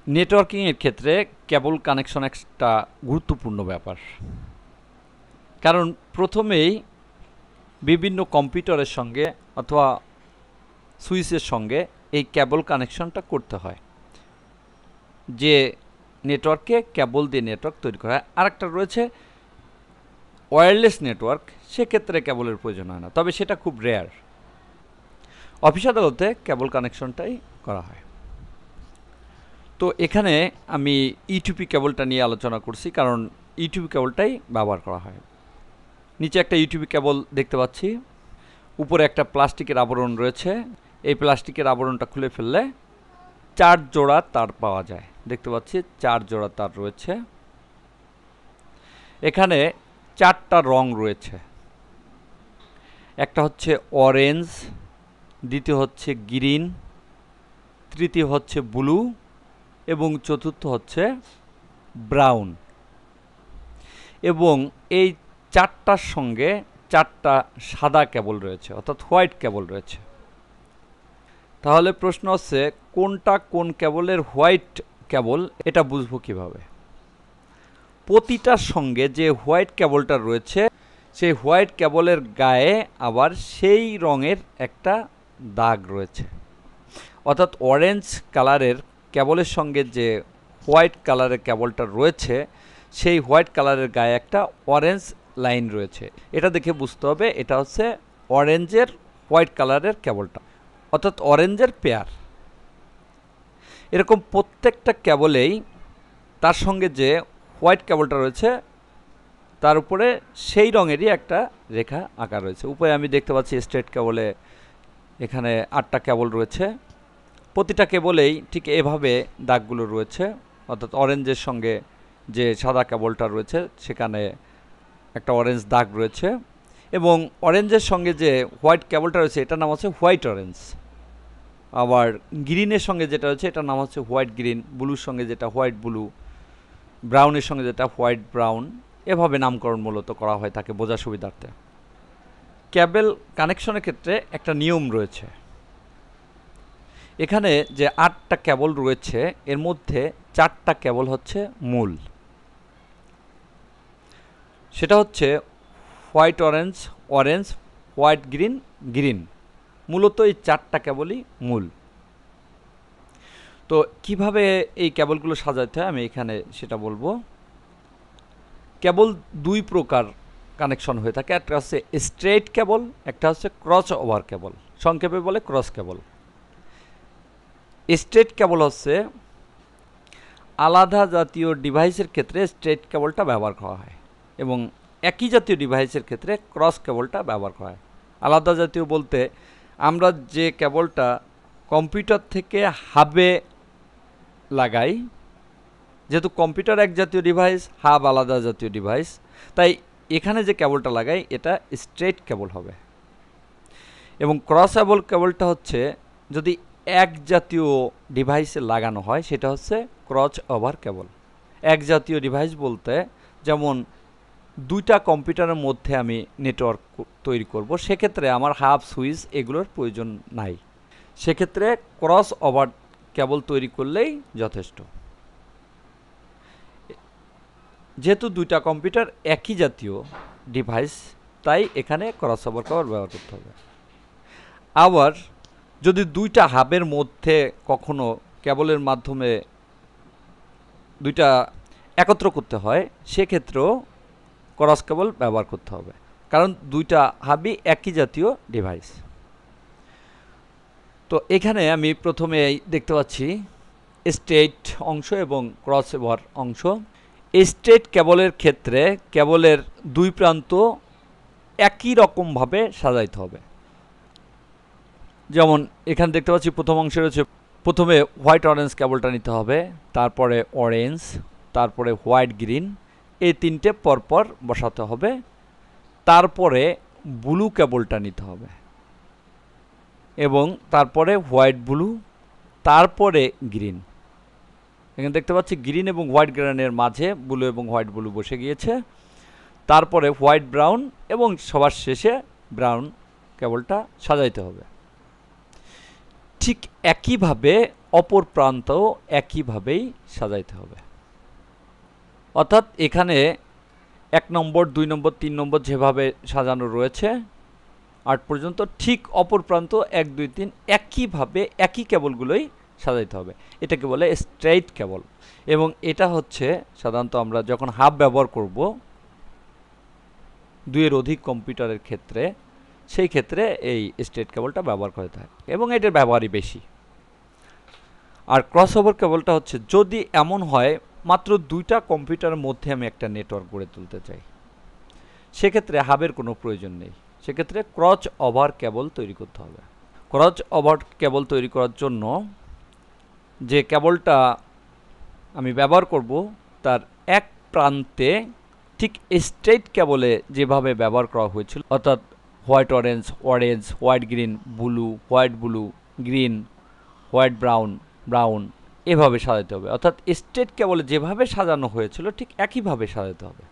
নেটওয়ার্কিংয়ের ক্ষেত্রে কেবল কানেকশন একটা গুরুত্বপূর্ণ ব্যাপার, কারণ প্রথমেই বিভিন্ন কম্পিউটারের সঙ্গে অথবা সুইচের সঙ্গে এই কেবল কানেকশনটা করতে হয়, যে নেটওয়ার্কে কেবল দিয়ে নেটওয়ার্ক তৈরি করা হয়। আরেকটা রয়েছে ওয়্যারলেস নেটওয়ার্ক, সেক্ষেত্রে কেবলের প্রয়োজন হয় না, তবে সেটা খুব রেয়ার। অফিস আদালতে কেবল কানেকশনটাই করা হয়। তো এখানে আমি ইউটিপি কেবলটা নিয়ে আলোচনা করছি, কারণ ইউটিপি কেবলটাই ব্যবহার করা হয়। নিচে একটা ইউটিপি কেবল দেখতে পাচ্ছি, উপরে একটা প্লাস্টিকের আবরণ রয়েছে। এই প্লাস্টিকের আবরণটা খুলে ফেললে 4 জোড়া তার পাওয়া যায়। দেখতে পাচ্ছি 4 জোড়া তার রয়েছে। এখানে 4টা রং রয়েছে। একটা হচ্ছে অরেঞ্জ, দ্বিতীয় হচ্ছে গ্রিন, তৃতীয় হচ্ছে ব্লু এবং চতুর্থ হচ্ছে ব্রাউন। এবং এই 4টার সঙ্গে 4টা সাদা কেবল রয়েছে, অর্থাৎ হোয়াইট কেবল রয়েছে। তাহলে প্রশ্ন হচ্ছে কোনটা কোন কেবলের হোয়াইট কেবল, এটা বুঝবো কিভাবে? প্রতিটার সঙ্গে যে হোয়াইট কেবলটা রয়েছে সেই হোয়াইট কেবলের গায়ে আবার সেই রঙের একটা দাগ রয়েছে, অর্থাৎ অরেঞ্জ কালারের কেবলের সঙ্গে যে হোয়াইট কালারের কেবলটা রয়েছে সেই হোয়াইট কালারের গায়ে একটা অরেঞ্জ লাইন রয়েছে। এটা দেখে বুঝতে হবে এটা হচ্ছে অরেঞ্জের হোয়াইট কালারের কেবলটা, অর্থাৎ অরেঞ্জের পেয়ার। এরকম প্রত্যেকটা কেবলেই তার সঙ্গে যে হোয়াইট কেবলটা রয়েছে তার উপরে সেই রঙেরই একটা রেখা আঁকা রয়েছে। উপরে আমি দেখতে পাচ্ছি স্ট্রেট কেবলে এখানে 8টা কেবল রয়েছে। প্রতিটা কেবলেই ঠিক এভাবে দাগগুলো রয়েছে, অর্থাৎ অরেঞ্জের সঙ্গে যে সাদা কেবলটা রয়েছে সেখানে একটা অরেঞ্জ দাগ রয়েছে, এবং অরেঞ্জের সঙ্গে যে হোয়াইট কেবলটা রয়েছে এটার নাম হচ্ছে হোয়াইট অরেঞ্জ। আবার গ্রিনের সঙ্গে যেটা রয়েছে এটার নাম হচ্ছে হোয়াইট গ্রিন, ব্লুর সঙ্গে যেটা হোয়াইট ব্লু, ব্রাউনের সঙ্গে যেটা হোয়াইট ব্রাউন। এভাবে নামকরণ মূলত করা হয় তাকে বোঝার সুবিধার্থে। কেবল কানেকশনের ক্ষেত্রে একটা নিয়ম রয়েছে। এখানে যে 8টা কেবল রয়েছে এর মধ্যে 4টা কেবল হচ্ছে মূল, সেটা হচ্ছে white orange, orange, white green, green. মূলত এই 4টা কেবলই মূল। তো কিভাবে এই কেবলগুলো সাজাতে হয় আমি এখানে সেটা বলবো। কেবল 2 প্রকার কানেকশন হয়ে থাকে, একটা হচ্ছে স্ট্রেট কেবল, একটা হচ্ছে ক্রস ওভার কেবল, সংক্ষেপে বলে ক্রস কেবল। স্ট্রেট কেবল হচ্ছে আলাদা জাতীয় ডিভাইসের ক্ষেত্রে স্ট্রেট কেবলটা ব্যবহার করা হয়, এবং একই জাতীয় ডিভাইসের ক্ষেত্রে ক্রস কেবলটা ব্যবহার করা হয়। আলাদা জাতীয় বলতে আমরা যে কেবলটা কম্পিউটার থেকে হাবে লাগাই, যেহেতু কম্পিউটার এক জাতীয় ডিভাইস, হাব আলাদা জাতীয় ডিভাইস, তাই এখানে যে কেবলটা লাগাই এটা স্ট্রেট কেবল হবে। এবং ক্রসেবল কেবলটা হচ্ছে যদি এক জাতীয় ডিভাইসে লাগানো হয় সেটা হচ্ছে ক্রস ওভার কেবল। এক জাতীয় ডিভাইস বলতে যেমন 2টা কম্পিউটারের মধ্যে আমি নেটওয়ার্ক তৈরি করব, সেক্ষেত্রে আমার হাব সুইচ এগুলোর প্রয়োজন নাই, সেক্ষেত্রে ক্রস ওভার কেবল তৈরি করলেই যথেষ্ট। যেহেতু 2টা কম্পিউটার একই জাতীয় ডিভাইস তাই এখানে ক্রস ওভার কেবল ব্যবহার করতে হবে। আবার যদি 2টা হাবের মধ্যে কখনো কেবলের মাধ্যমে 2টা একত্র করতে হয় সেক্ষেত্রেও ক্রস কেবল ব্যবহার করতে হবে, কারণ 2টা হাবই একই জাতীয় ডিভাইস। তো এখানে আমি প্রথমে দেখতে পাচ্ছি স্ট্রেট অংশ এবং ক্রস ওভার অংশ। স্ট্রেট কেবলের ক্ষেত্রে কেবলের 2 প্রান্ত একই রকমভাবে সাজাইতে হবে। যেমন এখানে দেখতে পাচ্ছি প্রথম অংশে রয়েছে, প্রথমে হোয়াইট অরেঞ্জ কেবলটা নিতে হবে, তারপরে অরেঞ্জ, তারপরে হোয়াইট গ্রিন, এই 3টে পরপর বসাতে হবে। তারপরে ব্লু কেবলটা নিতে হবে এবং তারপরে হোয়াইট ব্লু, তারপরে গ্রিন। এখানে দেখতে পাচ্ছি গ্রিন এবং হোয়াইট গ্রিনের মাঝে ব্লু এবং হোয়াইট ব্লু বসে গিয়েছে, তারপরে হোয়াইট ব্রাউন এবং সবার শেষে ব্রাউন কেবলটা সাজাইতে হবে। ঠিক একইভাবে অপর প্রান্তও একইভাবেই সাজাইতে হবে। অর্থাৎ এখানে 1 নম্বর 2 নম্বর 3 নম্বর যেভাবে সাজানো রয়েছে 8 পর্যন্ত, ঠিক অপর প্রান্ত 1 2 3 একইভাবে একই কেবলগুলোই সাজাইতে হবে। এটাকে বলে স্ট্রেইট কেবল। এবং এটা হচ্ছে সাধারণত আমরা যখন হাব ব্যবহার করব 2 এর অধিক কম্পিউটারের ক্ষেত্রে, সেই ক্ষেত্রে এই স্ট্রেইট কেবলটা ব্যবহার করে থাকে এবং এটার ব্যবহারই বেশি। আর ক্রসওভার কেবলটা হচ্ছে যদি এমন হয় মাত্র 2টা কম্পিউটারের মধ্যে আমি একটা নেটওয়ার্ক গড়ে তুলতে চাই, সেক্ষেত্রে হাবের কোনো প্রয়োজন নেই, সেক্ষেত্রে ক্রস ওভার কেবল তৈরি করতে হবে। ক্রস ওভার কেবল তৈরি করার জন্য যে কেবলটা আমি ব্যবহার করব তার এক প্রান্তে ঠিক স্ট্রেইট কেবলে যেভাবে ব্যবহার করা হয়েছিল, অর্থাৎ white orange, orange white green, blue white blue, green white brown, brown, এভাবে সাজাতে হবে। অর্থাৎ স্ট্রেইট কেবলে যেভাবে সাজানো হয়েছিল ঠিক একইভাবে সাজাতে হবে,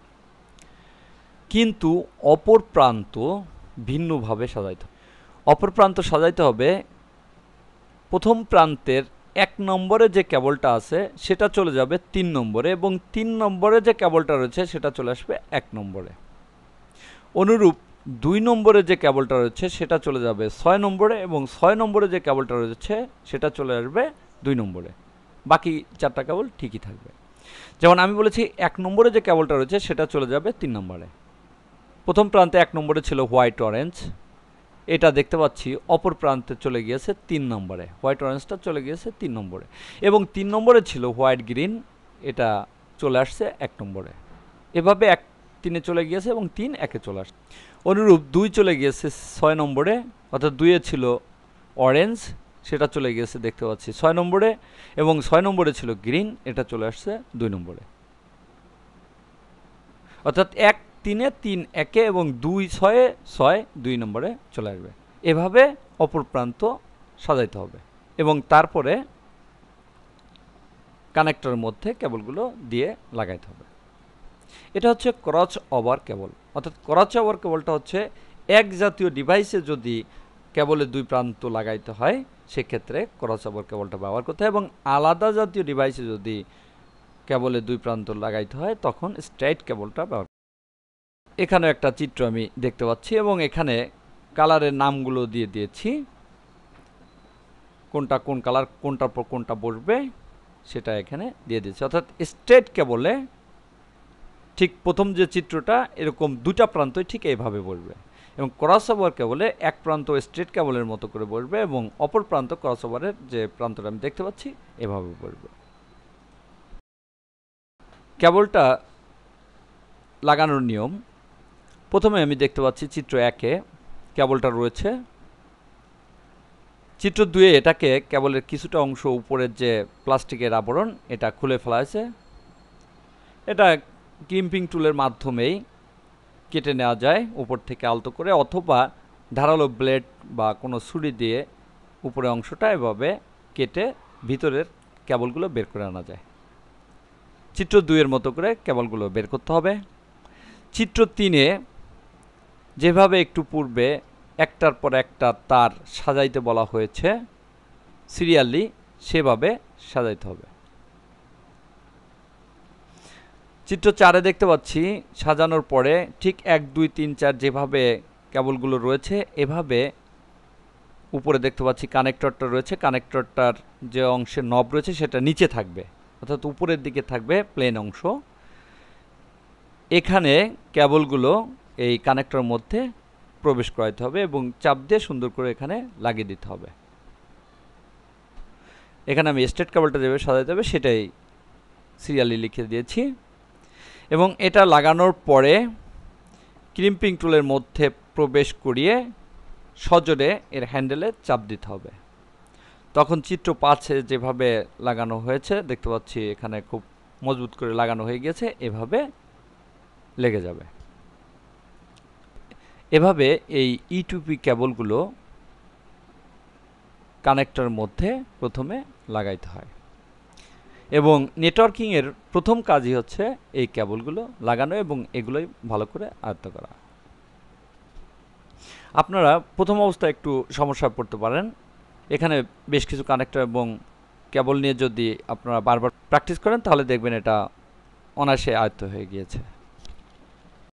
কিন্তু অপর প্রান্ত ভিন্নভাবে সাজাইতে হবে। অপর প্রান্ত সাজাইতে হবে প্রথম প্রান্তের 1 নম্বরে যে কেবলটা আছে সেটা চলে যাবে 3 নম্বরে এবং 3 নম্বরে যে কেবলটা রয়েছে সেটা চলে আসবে 1 নম্বরে। অনুরূপ 2 নম্বরে যে কেবলটা রয়েছে সেটা চলে যাবে 6 নম্বরে এবং 6 নম্বরে যে কেবলটা রয়েছে সেটা চলে আসবে 2 নম্বরে। বাকি 4টা কেবল ঠিকই থাকবে। যেমন আমি বলেছি 1 নম্বরে যে কেবলটা রয়েছে সেটা চলে যাবে 3 নম্বরে। প্রথম প্রান্তে 1 নম্বরে ছিল হোয়াইট অরেঞ্জ, এটা দেখতে পাচ্ছি অপর প্রান্তে চলে গিয়েছে 3 নম্বরে, হোয়াইট অরেঞ্জটা চলে গিয়েছে 3 নম্বরে। এবং 3 নম্বরে ছিল হোয়াইট গ্রিন, এটা চলে আসছে 1 নম্বরে। এভাবে 1 3-এ চলে গিয়েছে এবং 3 1-এ চলে আসছে। অনুরূপ 2 চলে গিয়েছে 6 নম্বরে, অর্থাৎ 2-এ ছিল অরেঞ্জ, সেটা চলে গিয়েছে দেখতে পাচ্ছি 6 নম্বরে এবং 6 নম্বরে ছিল গ্রিন, এটা চলে আসছে 2 নম্বরে। অর্থাৎ 1 3-এ 3 1-এ এবং 2 6-এ 6 2 নম্বরে চলে আসবে। এভাবে অপর প্রান্ত সাজাইতে হবে এবং তারপরে কানেক্টরের মধ্যে কেবলগুলো দিয়ে লাগাইতে হবে। এটা হচ্ছে ক্রস ওভার কেবল। অর্থাৎ ক্রস ওভার কেবলটা হচ্ছে এক জাতীয় ডিভাইসে যদি কেবলের 2 প্রান্ত লাগাইতে হয় সেক্ষেত্রে ক্রস ওভার কেবলটা ব্যবহার করতে হয় এবং আলাদা জাতীয় ডিভাইসে যদি কেবলের 2 প্রান্ত লাগাইতে হয় তখন স্ট্রেইট কেবলটা ব্যবহার। এখানে একটা চিত্র আমি দেখতে পাচ্ছি এবং এখানে কালারের নামগুলো দিয়ে দিয়েছি, কোনটা কোন কালার, কোনটার পর কোনটা বসবে সেটা এখানে দিয়ে দিয়েছি। অর্থাৎ স্ট্রেইট কেবলে ঠিক প্রথম যে চিত্রটা এরকম 2টা প্রান্তই ঠিক এইভাবে বসবে এবং ক্রস ওভার কেবলে এক প্রান্ত স্ট্রেইট কেবলের মতো করে বসবে এবং অপর প্রান্ত ক্রস ওভারের যে প্রান্তটা আমি দেখতে পাচ্ছি এভাবে বসবে। কেবলটা লাগানোর নিয়ম, প্রথমে আমি দেখতে পাচ্ছি চিত্র 1-এ কেবলটা রয়েছে, চিত্র 2-এ এটাকে কেবলের কিছুটা অংশ উপরের যে প্লাস্টিকের আবরণ এটা খুলে ফেলা হয়েছে। এটা ক্রিম্পিং টুলের মাধ্যমেই কেটে নেওয়া যায় উপর থেকে আলতো করে, অথবা ধারালো ব্লেড বা কোনো ছুরি দিয়ে উপরের অংশটা এভাবে কেটে ভিতরের কেবলগুলো বের করে আনা যায়। চিত্র 2-এর মতো করে কেবলগুলো বের করতে হবে। চিত্র 3-এ যেভাবে একটু পূর্বে একটার পর একটা তার সাজাইতে বলা হয়েছে সিরিয়ালি, সেভাবে সাজাইতে হবে। চিত্র 4-এ দেখতে পাচ্ছি সাজানোর পরে ঠিক 1 2 3 4 যেভাবে কেবলগুলো রয়েছে এভাবে উপরে দেখতে পাচ্ছি কানেক্টরটা রয়েছে, কানেক্টরটার যে অংশে নব রয়েছে সেটা নিচে থাকবে, অর্থাৎ উপরের দিকে থাকবে প্লেন অংশ। এখানে কেবলগুলো এই কানেক্টরের মধ্যে প্রবেশ করাইতে হবে এবং চাপ দিয়ে সুন্দর করে এখানে লাগিয়ে দিতে হবে। এখানে আমি স্ট্রেট কেবলটা যেভাবে সাজাইতে হবে সেটাই সিরিয়ালি লিখে দিয়েছি এবং এটা লাগানোর পরে ক্রিম্পিং টুলের মধ্যে প্রবেশ করিয়ে সজোরে এর হ্যান্ডেলে চাপ দিতে হবে। তখন চিত্র 5-এ যেভাবে লাগানো হয়েছে দেখতে পাচ্ছি এখানে খুব মজবুত করে লাগানো হয়ে গেছে, এভাবে লেগে যাবে। এভাবে এই E2P কেবলগুলো কানেক্টরের মধ্যে প্রথমে লাগাইতে হয় এবং নেটওয়ার্কিংয়ের প্রথম কাজই হচ্ছে এই কেবলগুলো লাগানো এবং এগুলোই ভালো করে আয়ত্ত করা। আপনারা প্রথম অবস্থায় একটু সমস্যায় পড়তে পারেন, এখানে বেশ কিছু কানেক্টর এবং কেবল নিয়ে যদি আপনারা বারবার প্র্যাকটিস করেন তাহলে দেখবেন এটা অনায়াসে আয়ত্ত হয়ে গিয়েছে।